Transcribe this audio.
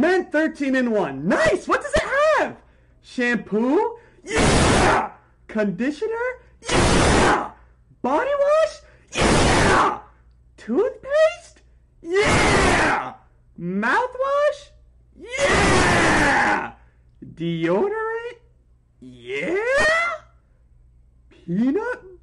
Men 13 in 1. Nice! What does it have? Shampoo? Yeah! Conditioner? Yeah! Body wash? Yeah! Toothpaste? Yeah! Mouthwash? Yeah! Deodorant? Yeah! Peanut